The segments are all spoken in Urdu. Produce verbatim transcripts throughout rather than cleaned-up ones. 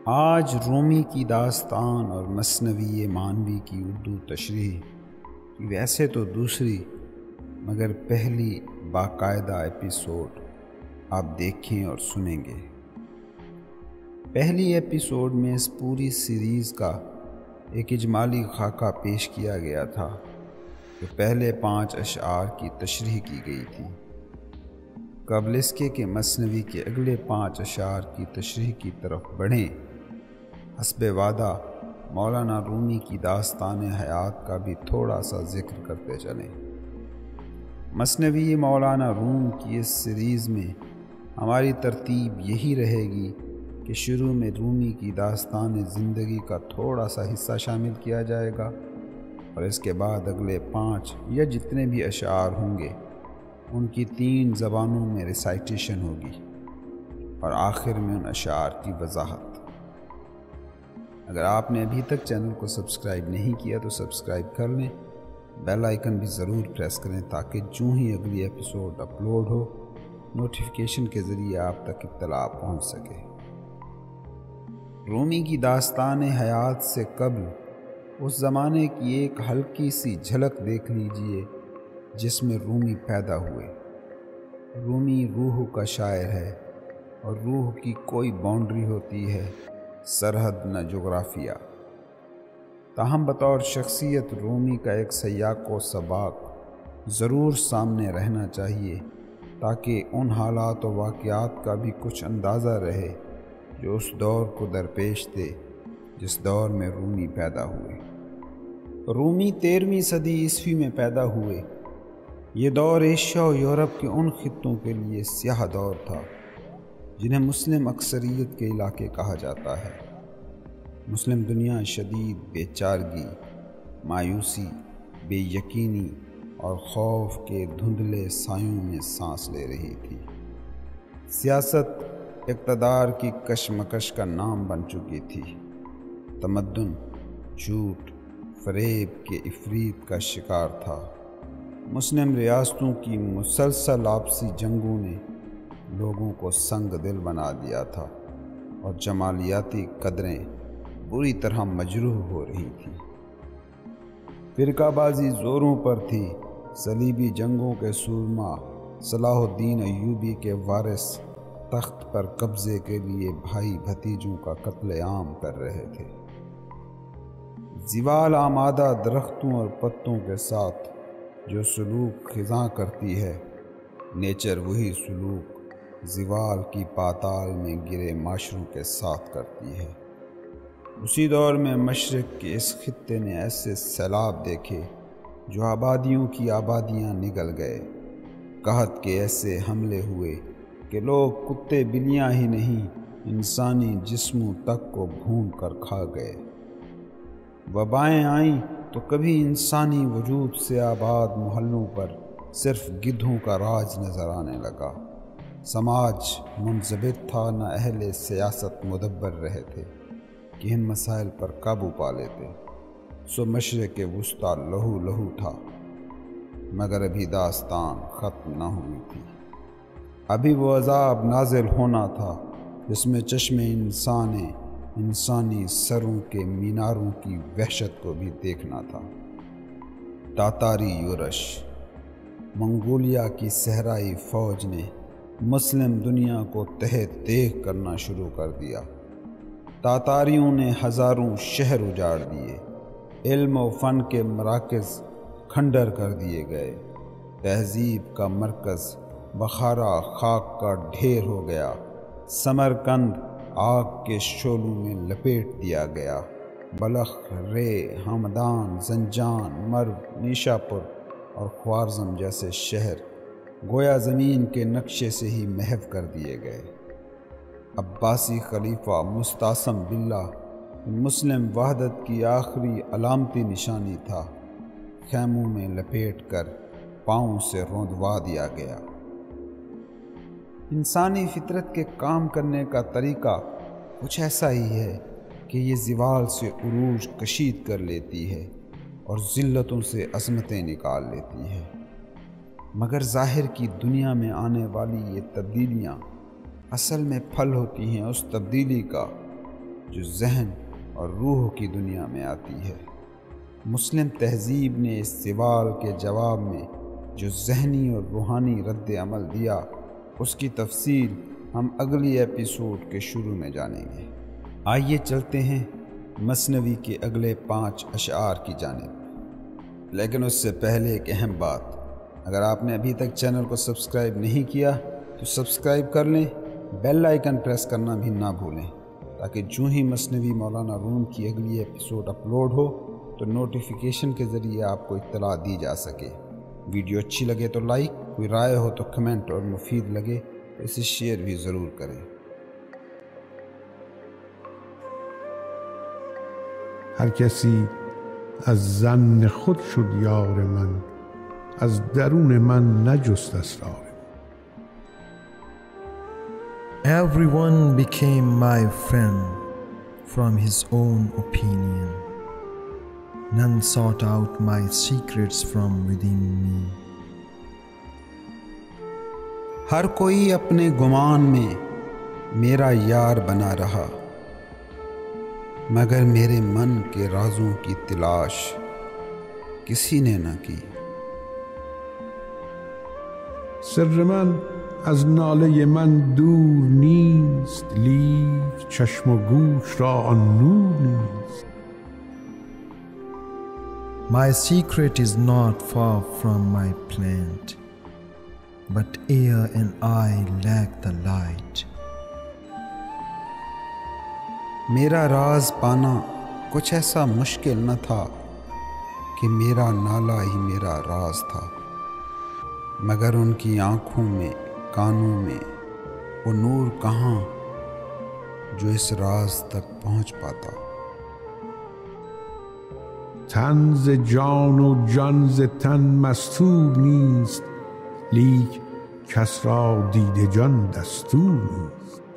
آج رومی کی داستان اور مثنوی مانوی کی اردو تشریح کی ویسے تو دوسری مگر پہلی باقاعدہ ایپیسوڈ آپ دیکھیں اور سنیں گے۔ پہلی ایپیسوڈ میں اس پوری سیریز کا ایک اجمالی خاکہ پیش کیا گیا تھا جو پہلے پانچ اشعار کی تشریح کی گئی تھی۔ قبل اس کے کہ مثنوی کے اگلے پانچ اشعار کی تشریح کی طرف بڑھیں، حسب وعدہ مولانا رومی کی داستان حیات کا بھی تھوڑا سا ذکر کرتے چلیں۔ مثنوی مولانا روم کی اس سیریز میں ہماری ترتیب یہی رہے گی کہ شروع میں رومی کی داستان زندگی کا تھوڑا سا حصہ شامل کیا جائے گا اور اس کے بعد اگلے پانچ یا جتنے بھی اشعار ہوں گے ان کی تین زبانوں میں ریسائٹیشن ہوگی اور آخر میں ان اشعار کی وضاحت۔ اگر آپ نے ابھی تک چینل کو سبسکرائب نہیں کیا تو سبسکرائب کر لیں، بیل آئیکن بھی ضرور پریس کریں تاکہ جو ہی اگلی ایپیسوڈ اپلوڈ ہو نوٹیفیکیشن کے ذریعے آپ تک اطلاع پہنچ سکے۔ رومی کی داستان حیات سے قبل اس زمانے کی ایک ہلکی سی جھلک دیکھ لیجئے جس میں رومی پیدا ہوئے۔ رومی روح کا شاعر ہے اور روح کی کوئی باؤنڈری ہوتی ہے، سرحد نہ جغرافیہ۔ تاہم بطور شخصیت رومی کا ایک سیاق و سباق ضرور سامنے رہنا چاہیے تاکہ ان حالات و واقعات کا بھی کچھ اندازہ رہے جو اس دور کو درپیش تھے جس دور میں رومی پیدا ہوئے۔ رومی تیرہویں صدی عیسوی میں پیدا ہوئے۔ یہ دور ایشیا و یورپ کے ان خطوں کے لیے سیاہ دور تھا جنہیں مسلم اکثریت کے علاقے کہا جاتا ہے۔ مسلم دنیا شدید بے چارگی، مایوسی، بے یقینی اور خوف کے دھندلے سایوں میں سانس لے رہی تھی۔ سیاست اقتدار کی کشمکش کا نام بن چکی تھی۔ تمدن جھوٹ فریب کے افریت کا شکار تھا۔ مسلم ریاستوں کی مسلسل آپسی جنگوں نے لوگوں کو سنگ دل بنا دیا تھا اور جمالیاتی قدریں بری طرح مجروح ہو رہی تھیں۔ فرقہ بازی زوروں پر تھی۔ صلیبی جنگوں کے سورما صلاح الدین ایوبی کے وارث تخت پر قبضے کے لیے بھائی بھتیجوں کا قتل عام کر رہے تھے۔ زوال آمادہ درختوں اور پتوں کے ساتھ جو سلوک خزاں کرتی ہے، نیچر وہی سلوک زوال کی پاتال میں گرے معاشروں کے ساتھ کرتی ہے۔ اسی دور میں مشرق کے اس خطے نے ایسے سیلاب دیکھے جو آبادیوں کی آبادیاں نگل گئے۔ قحط کے ایسے حملے ہوئے کہ لوگ کتے بلیاں ہی نہیں انسانی جسموں تک کو بھون کر کھا گئے۔ وبائیں آئیں تو کبھی انسانی وجود سے آباد محلوں پر صرف گدھوں کا راج نظر آنے لگا۔ سماج منضبط تھا، نہ اہل سیاست مدبر رہے تھے کہ ان مسائل پر قابو پا لیتے۔ سو مشرق وسطیٰ لہو لہو تھا، مگر ابھی داستان ختم نہ ہوئی تھی۔ ابھی وہ عذاب نازل ہونا تھا جس میں چشم انسان نے انسانی سروں کے میناروں کی وحشت کو بھی دیکھنا تھا۔ تاتاری یورش منگولیا کی صحرائی فوج نے مسلم دنیا کو تہہ تیغ کرنا شروع کر دیا۔ تاتاریوں نے ہزاروں شہر اجاڑ دیے، علم و فن کے مراکز کھنڈر کر دیے گئے، تہذیب کا مرکز بخارا خاک کا ڈھیر ہو گیا، سمرقند آگ کے شعلوں میں لپیٹ دیا گیا، بلخ، رے، ہمدان، زنجان، مرو، نیشاپور اور خوارزم جیسے شہر گویا زمین کے نقشے سے ہی محو کر دیے گئے۔ عباسی خلیفہ مستعصم باللہ مسلم وحدت کی آخری علامتی نشانی تھا، خیموں میں لپیٹ کر پاؤں سے روندوا دیا گیا۔ انسانی فطرت کے کام کرنے کا طریقہ کچھ ایسا ہی ہے کہ یہ زوال سے عروج کشید کر لیتی ہے اور ذلتوں سے عظمتیں نکال لیتی ہے، مگر ظاہر کی دنیا میں آنے والی یہ تبدیلیاں اصل میں پھل ہوتی ہیں اس تبدیلی کا جو ذہن اور روح کی دنیا میں آتی ہے۔ مسلم تہذیب نے اس سوال کے جواب میں جو ذہنی اور روحانی رد عمل دیا، اس کی تفصیل ہم اگلی ایپیسوڈ کے شروع میں جانیں گے۔ آئیے چلتے ہیں مثنوی کے اگلے پانچ اشعار کی جانب، لیکن اس سے پہلے ایک اہم بات، اگر آپ نے ابھی تک چینل کو سبسکرائب نہیں کیا تو سبسکرائب کر لیں، بیل آئیکن پریس کرنا بھی نہ بھولیں، تاکہ جو ہی مثنوی مولانا روم کی اگلی ایپیسوڈ اپلوڈ ہو تو نوٹیفیکیشن کے ذریعے آپ کو اطلاع دی جا سکے۔ ویڈیو اچھی لگے تو لائک، کوئی رائے ہو تو کمنٹ، اور مفید لگے تو اسے شیئر بھی ضرور کریں۔ هر کسی از ظن خود شد یار من، از درون من نجست اسرار. Everyone became my friend from his own opinion. None sought out my secrets from within me. ہر کوئی اپنے گمان میں میرا یار بنا رہا، مگر میرے من کے رازوں کی تلاش کسی نے نہ کی۔ سر من از ناله من دور نیست، لیک چشم و گوش را آن نور نیست. My secret is not far from my plant, but air and I lack the light. میرا راز پانا کچھ ایسا مشکل نہ تھا کہ میرا نالا ہی میرا راز تھا، مگر ان کی آنکھوں میں، کانوں میں وہ نور کہاں جو اس راز تک پہنچ پاتا۔ تن ز جان و جان ز تن مستور نیست، لیک کس را دید جان دستور نیست.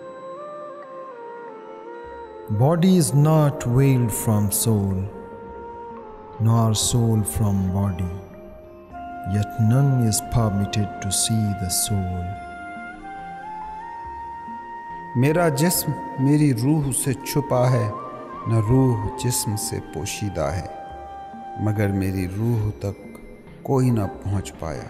Body is not veiled from soul, nor soul from body, yet none is permitted to see the soul. میرا جسم میری روح سے چھپا ہے، نہ روح جسم سے پوشیدہ ہے، مگر میری روح تک کوئی نہ پہنچ پایا۔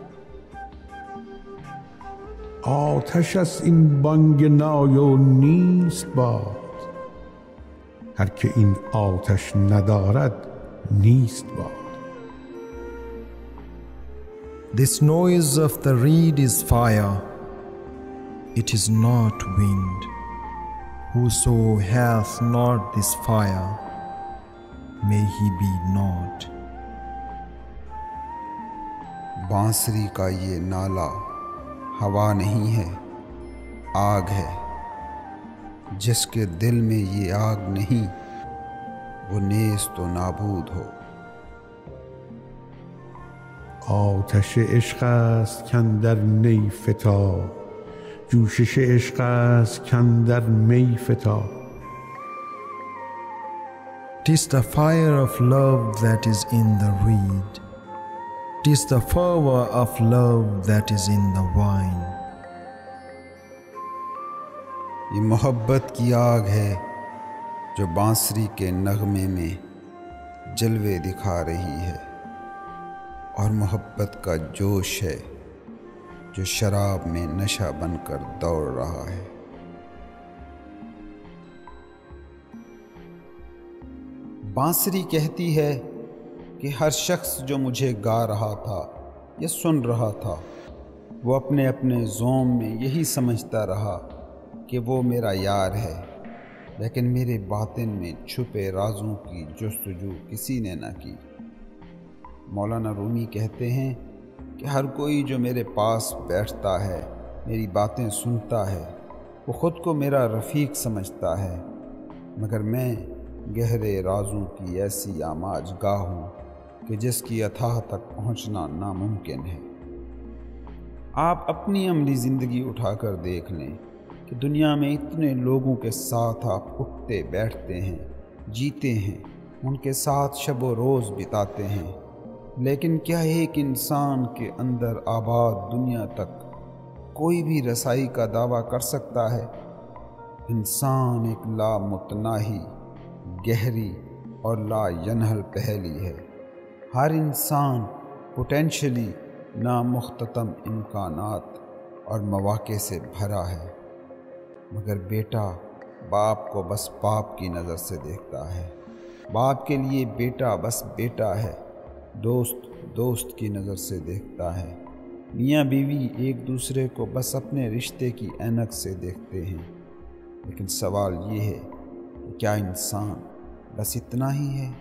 آتش است این بانگ نای و نیست باد، هر که این آتش ندارد نیست باد. This noise of the reed is fire, it is not wind. Whoso hath not this fire, may he be not. بانسری کا یہ نالا ہوا نہیں ہے، آگ ہے، جس کے دل میں یہ آگ نہیں وہ نیست و نابود ہو۔ آتش عشق است کاندر نی فتاد، جوشش عشق است کاندر می فتاد. 'Tis the fire of love that is in the reed, 'tis the fervor of love that is in the wine. یہ محبت کی آگ ہے جو بانسری کے نغمے میں جلوے دکھا رہی ہے، اور محبت کا جوش ہے جو شراب میں نشہ بن کر دوڑ رہا ہے۔ بانسری کہتی ہے کہ ہر شخص جو مجھے گا رہا تھا یا سن رہا تھا، وہ اپنے اپنے زوم میں یہی سمجھتا رہا کہ وہ میرا یار ہے، لیکن میرے باطن میں چھپے رازوں کی جستجو کسی نے نہ کی۔ مولانا رومی کہتے ہیں کہ ہر کوئی جو میرے پاس بیٹھتا ہے، میری باتیں سنتا ہے، وہ خود کو میرا رفیق سمجھتا ہے، مگر میں گہرے رازوں کی ایسی آماج گاہ ہوں کہ جس کی اتھاہ تک پہنچنا ناممکن ہے۔ آپ اپنی عملی زندگی اٹھا کر دیکھ لیں کہ دنیا میں اتنے لوگوں کے ساتھ آپ اٹھتے بیٹھتے ہیں، جیتے ہیں، ان کے ساتھ شب و روز بتاتے ہیں، لیکن کیا ایک انسان کے اندر آباد دنیا تک کوئی بھی رسائی کا دعویٰ کر سکتا ہے؟ انسان ایک لامتناہی، گہری اور لا ینحل پہیلی ہے۔ ہر انسان پوٹینشلی نامختتم امکانات اور مواقع سے بھرا ہے، مگر بیٹا باپ کو بس باپ کی نظر سے دیکھتا ہے، باپ کے لیے بیٹا بس بیٹا ہے، دوست دوست کی نظر سے دیکھتا ہے، میاں بیوی ایک دوسرے کو بس اپنے رشتے کی اینک سے دیکھتے ہیں۔ لیکن سوال یہ ہے کہ کیا انسان بس اتنا ہی ہے؟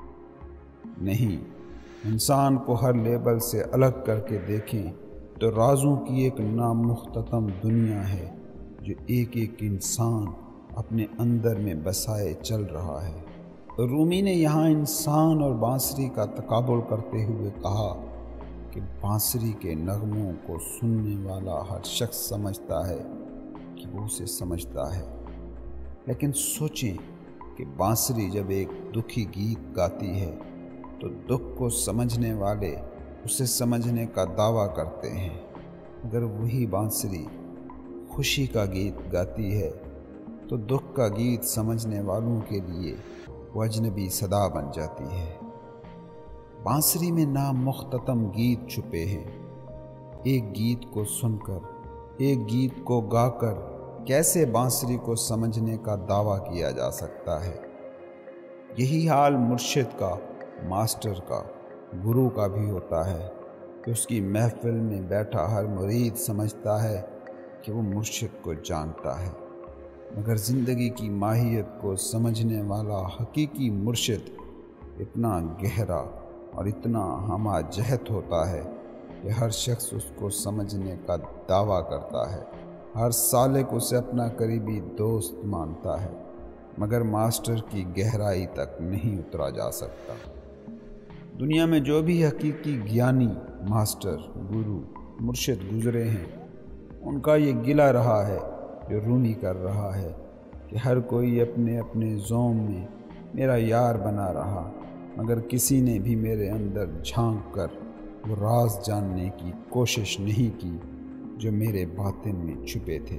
نہیں، انسان کو ہر لیبل سے الگ کر کے دیکھیں تو رازوں کی ایک نامختتم دنیا ہے جو ایک ایک انسان اپنے اندر میں بسائے چل رہا ہے۔ رومی نے یہاں انسان اور بانسری کا تقابل کرتے ہوئے کہا کہ بانسری کے نغموں کو سننے والا ہر شخص سمجھتا ہے کہ وہ اسے سمجھتا ہے، لیکن سوچیں کہ بانسری جب ایک دکھی گیت گاتی ہے تو دکھ کو سمجھنے والے اسے سمجھنے کا دعویٰ کرتے ہیں، اگر وہی بانسری خوشی کا گیت گاتی ہے تو دکھ کا گیت سمجھنے والوں کے لیے وہ اجنبی صدا بن جاتی ہے۔ بانسری میں نامختتم گیت چھپے ہیں، ایک گیت کو سن کر، ایک گیت کو گا کر کیسے بانسری کو سمجھنے کا دعویٰ کیا جا سکتا ہے؟ یہی حال مرشد کا، ماسٹر کا، گرو کا بھی ہوتا ہے کہ اس کی محفل میں بیٹھا ہر مرید سمجھتا ہے کہ وہ مرشد کو جانتا ہے، مگر زندگی کی ماہیت کو سمجھنے والا حقیقی مرشد اتنا گہرا اور اتنا ہمہ جہت ہوتا ہے کہ ہر شخص اس کو سمجھنے کا دعویٰ کرتا ہے، ہر سالک اسے اپنا قریبی دوست مانتا ہے، مگر ماسٹر کی گہرائی تک نہیں اترا جا سکتا۔ دنیا میں جو بھی حقیقی گیانی، ماسٹر، گرو، مرشد گزرے ہیں، ان کا یہ گلہ رہا ہے جو رومی کر رہا ہے کہ ہر کوئی اپنے اپنے زوم میں میرا یار بنا رہا، مگر کسی نے بھی میرے اندر جھانک کر وہ راز جاننے کی کوشش نہیں کی جو میرے باطن میں چھپے تھے۔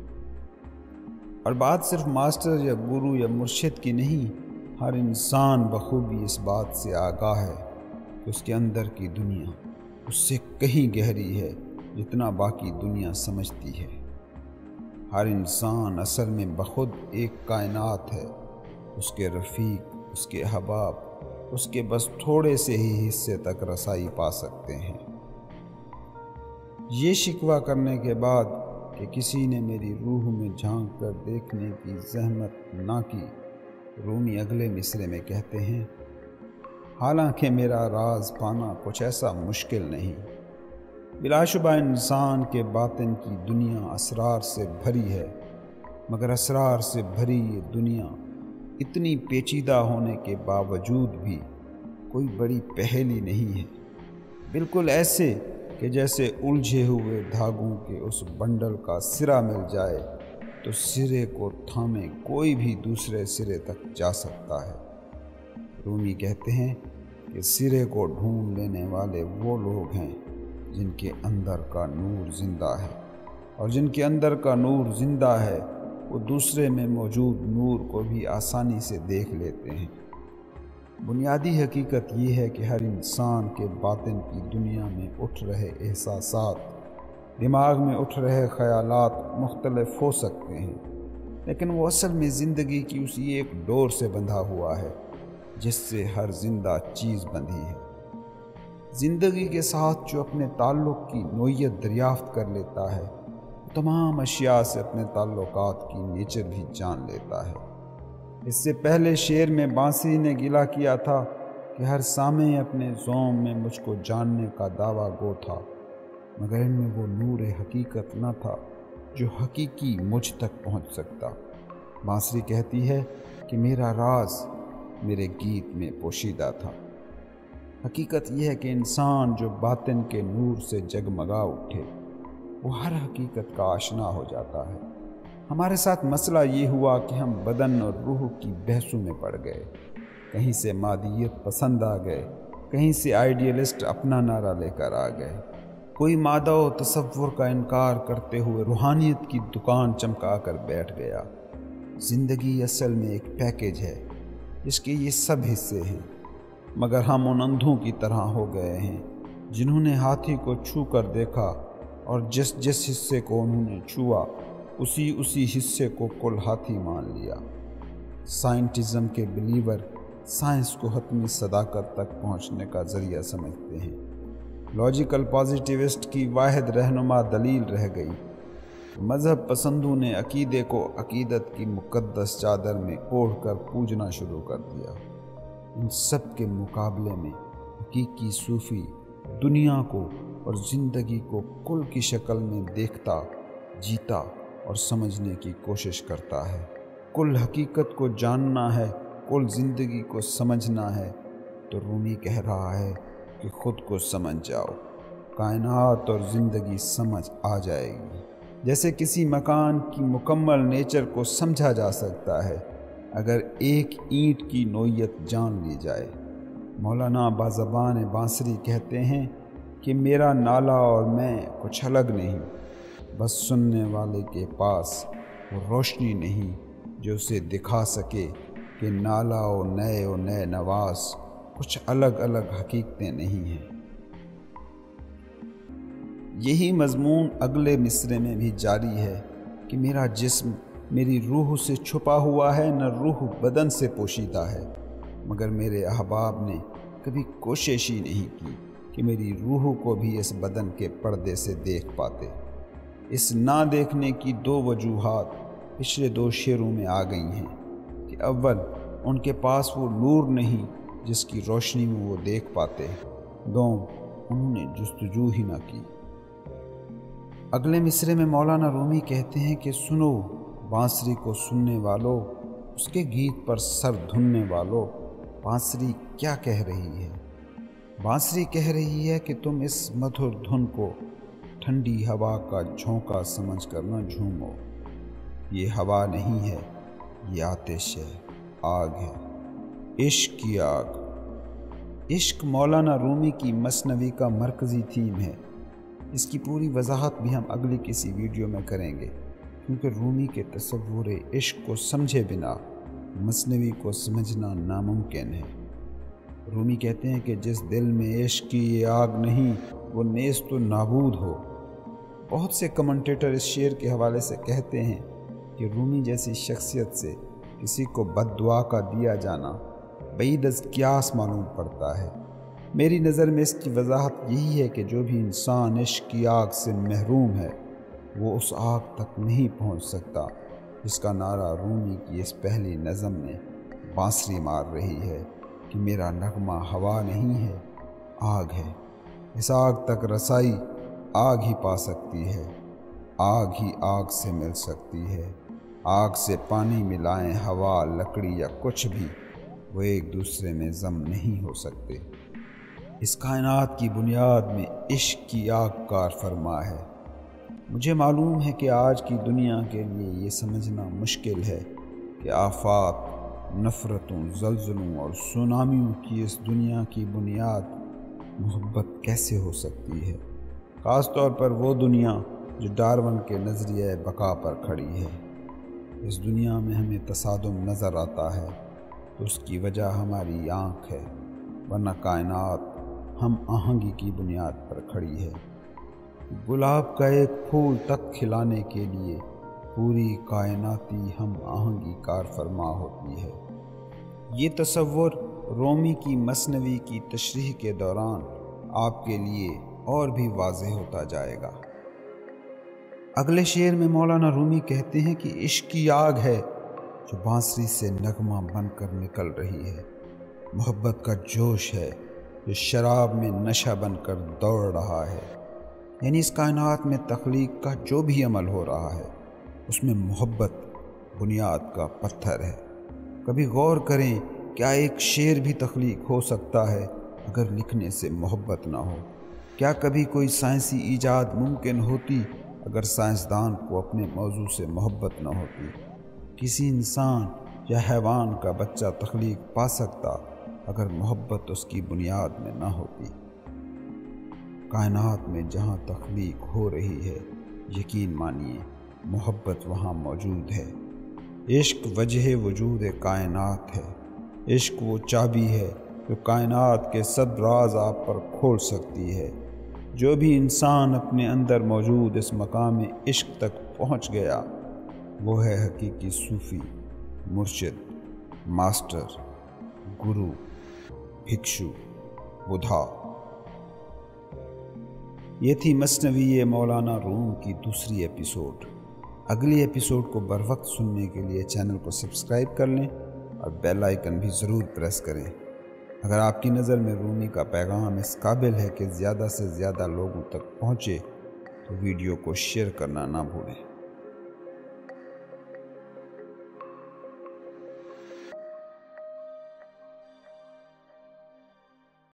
اور بات صرف ماسٹر یا گرو یا مرشد کی نہیں، ہر انسان بخوبی اس بات سے آگاہ ہے کہ اس کے اندر کی دنیا اس سے کہیں گہری ہے جتنا باقی دنیا سمجھتی ہے۔ ہر انسان اصل میں بخود ایک کائنات ہے، اس کے رفیق، اس کے احباب اس کے بس تھوڑے سے ہی حصے تک رسائی پا سکتے ہیں۔ یہ شکوہ کرنے کے بعد کہ کسی نے میری روح میں جھانک کر دیکھنے کی زحمت نہ کی، رومی اگلے مصرے میں کہتے ہیں، حالانکہ میرا راز پانا کچھ ایسا مشکل نہیں، بلا شبہ انسان کے باطن کی دنیا اسرار سے بھری ہے، مگر اسرار سے بھری یہ دنیا اتنی پیچیدہ ہونے کے باوجود بھی کوئی بڑی پہیلی نہیں ہے، بالکل ایسے کہ جیسے الجھے ہوئے دھاگوں کے اس بنڈل کا سرا مل جائے تو سرے کو تھامے کوئی بھی دوسرے سرے تک جا سکتا ہے۔ رومی کہتے ہیں کہ سرے کو ڈھونڈ لینے والے وہ لوگ ہیں جن کے اندر کا نور زندہ ہے، اور جن کے اندر کا نور زندہ ہے وہ دوسرے میں موجود نور کو بھی آسانی سے دیکھ لیتے ہیں۔ بنیادی حقیقت یہ ہے کہ ہر انسان کے باطن کی دنیا میں اٹھ رہے احساسات، دماغ میں اٹھ رہے خیالات مختلف ہو سکتے ہیں، لیکن وہ اصل میں زندگی کی اسی ایک ڈور سے بندھا ہوا ہے جس سے ہر زندہ چیز بندھی ہے۔ زندگی کے ساتھ جو اپنے تعلق کی نوعیت دریافت کر لیتا ہے، تمام اشیاء سے اپنے تعلقات کی نیچر بھی جان لیتا ہے۔ اس سے پہلے شعر میں بانسری نے گلہ کیا تھا کہ ہر سامع اپنے زوم میں مجھ کو جاننے کا دعویٰ گو تھا، مگر ان میں وہ نور حقیقت نہ تھا جو حقیقی مجھ تک پہنچ سکتا۔ بانسری کہتی ہے کہ میرا راز میرے گیت میں پوشیدہ تھا۔ حقیقت یہ ہے کہ انسان جو باطن کے نور سے جگمگا اٹھے وہ ہر حقیقت کا آشنا ہو جاتا ہے۔ ہمارے ساتھ مسئلہ یہ ہوا کہ ہم بدن اور روح کی بحثوں میں پڑ گئے، کہیں سے مادیت پسند آ گئے، کہیں سے آئیڈیلسٹ اپنا نعرہ لے کر آ گئے، کوئی مادہ و تصور کا انکار کرتے ہوئے روحانیت کی دکان چمکا کر بیٹھ گیا، زندگی اصل میں ایک پیکیج ہے جس کے یہ سب حصے ہیں، مگر ہم ان اندھوں کی طرح ہو گئے ہیں جنہوں نے ہاتھی کو چھو کر دیکھا اور جس جس حصے کو انہوں نے چھوا اسی اسی حصے کو کل ہاتھی مان لیا۔ سائنٹزم کے بلیور سائنس کو حتمی صداقت تک پہنچنے کا ذریعہ سمجھتے ہیں۔ لاجیکل پازیٹیوسٹ کی واحد رہنما دلیل رہ گئی۔ مذہب پسندوں نے عقیدے کو عقیدت کی مقدس چادر میں اوڑھ کر پوجنا شروع کر دیا۔ ان سب کے مقابلے میں حقیقی صوفی دنیا کو اور زندگی کو کل کی شکل میں دیکھتا، جیتا اور سمجھنے کی کوشش کرتا ہے۔ کل حقیقت کو جاننا ہے، کل زندگی کو سمجھنا ہے، تو رومی کہہ رہا ہے کہ خود کو سمجھ جاؤ، کائنات اور زندگی سمجھ آ جائے گی۔ جیسے کسی مکان کی مکمل نیچر کو سمجھا جا سکتا ہے اگر ایک اینٹ کی نوعیت جان لی جائے۔ مولانا بازبان بانسری کہتے ہیں کہ میرا نالا اور میں کچھ الگ نہیں، بس سننے والے کے پاس وہ روشنی نہیں جو اسے دکھا سکے کہ نالا و نئے و نئے نواز کچھ الگ الگ حقیقتیں نہیں ہیں۔ یہی مضمون اگلے مصرے میں بھی جاری ہے کہ میرا جسم میری روح سے چھپا ہوا ہے، نہ روح بدن سے پوشیدہ ہے، مگر میرے احباب نے کبھی کوشش ہی نہیں کی کہ میری روح کو بھی اس بدن کے پردے سے دیکھ پاتے۔ اس نہ دیکھنے کی دو وجوہات پچھلے دو شعروں میں آ گئی ہیں کہ اول ان کے پاس وہ نور نہیں جس کی روشنی میں وہ دیکھ پاتے، دوم انہوں نے جستجو ہی نہ کی۔ اگلے مصرے میں مولانا رومی کہتے ہیں کہ سنو بانسری کو سننے والو، اس کے گیت پر سر دھننے والو، بانسری کیا کہہ رہی ہے؟ بانسری کہہ رہی ہے کہ تم اس مدھر دھن کو ٹھنڈی ہوا کا جھونکا سمجھ کر نہ جھومو۔ یہ ہوا نہیں ہے، یہ آتش ہے، آگ ہے، عشق کی آگ۔ عشق مولانا رومی کی مثنوی کا مرکزی تھیم ہے۔ اس کی پوری وضاحت بھی ہم اگلی کسی ویڈیو میں کریں گے، کیونکہ رومی کے تصور عشق کو سمجھے بنا مثنوی کو سمجھنا ناممکن ہے۔ رومی کہتے ہیں کہ جس دل میں عشق کی یہ آگ نہیں وہ نیست و نابود ہو۔ بہت سے کمنٹیٹر اس شعر کے حوالے سے کہتے ہیں کہ رومی جیسی شخصیت سے کسی کو بد دعا کا دیا جانا بعید از قیاس معلوم پڑتا ہے۔ میری نظر میں اس کی وضاحت یہی ہے کہ جو بھی انسان عشق کی آگ سے محروم ہے وہ اس آگ تک نہیں پہنچ سکتا جس کا نعرہ رومی کی اس پہلی نظم میں بانسری مار رہی ہے کہ میرا نغمہ ہوا نہیں ہے، آگ ہے۔ اس آگ تک رسائی آگ ہی پا سکتی ہے، آگ ہی آگ سے مل سکتی ہے۔ آگ سے پانی ملائیں، ہوا، لکڑی یا کچھ بھی، وہ ایک دوسرے میں ضم نہیں ہو سکتے۔ اس کائنات کی بنیاد میں عشق کی آگ کار فرما ہے۔ مجھے معلوم ہے کہ آج کی دنیا کے لیے یہ سمجھنا مشکل ہے کہ آفات، نفرتوں، زلزلوں اور سونامیوں کی اس دنیا کی بنیاد محبت کیسے ہو سکتی ہے، خاص طور پر وہ دنیا جو ڈارون کے نظریہ بقا پر کھڑی ہے۔ اس دنیا میں ہمیں تصادم نظر آتا ہے تو اس کی وجہ ہماری آنکھ ہے، ورنہ کائنات ہم آہنگی کی بنیاد پر کھڑی ہے۔ گلاب کا ایک پھول تک کھلانے کے لیے پوری کائناتی ہم آہنگی کار فرما ہوتی ہے۔ یہ تصور رومی کی مثنوی کی تشریح کے دوران آپ کے لیے اور بھی واضح ہوتا جائے گا۔ اگلے شعر میں مولانا رومی کہتے ہیں کہ عشق کی آگ ہے جو بانسری سے نغمہ بن کر نکل رہی ہے، محبت کا جوش ہے جو شراب میں نشہ بن کر دوڑ رہا ہے۔ یعنی اس کائنات میں تخلیق کا جو بھی عمل ہو رہا ہے اس میں محبت بنیاد کا پتھر ہے۔ کبھی غور کریں، کیا ایک شعر بھی تخلیق ہو سکتا ہے اگر لکھنے سے محبت نہ ہو؟ کیا کبھی کوئی سائنسی ایجاد ممکن ہوتی اگر سائنسدان کو اپنے موضوع سے محبت نہ ہوتی؟ کسی انسان یا حیوان کا بچہ تخلیق پا سکتا اگر محبت اس کی بنیاد میں نہ ہوتی؟ کائنات میں جہاں تخلیق ہو رہی ہے، یقین مانیے محبت وہاں موجود ہے۔ عشق وجہ وجود کائنات ہے، عشق وہ چابی ہے جو کائنات کے سب راز آپ پر کھول سکتی ہے۔ جو بھی انسان اپنے اندر موجود اس مقام عشق تک پہنچ گیا وہ ہے حقیقی صوفی، مرشد، ماسٹر، گرو، بھکشو، بدھا۔ یہ تھی مثنوی مولانا روم کی دوسری ایپیسوڈ۔ اگلی ایپیسوڈ کو بر وقت سننے کے لیے چینل کو سبسکرائب کر لیں اور بیل آئیکن بھی ضرور پریس کریں۔ اگر آپ کی نظر میں رومی کا پیغام اس قابل ہے کہ زیادہ سے زیادہ لوگوں تک پہنچے تو ویڈیو کو شیئر کرنا نہ بھولیں۔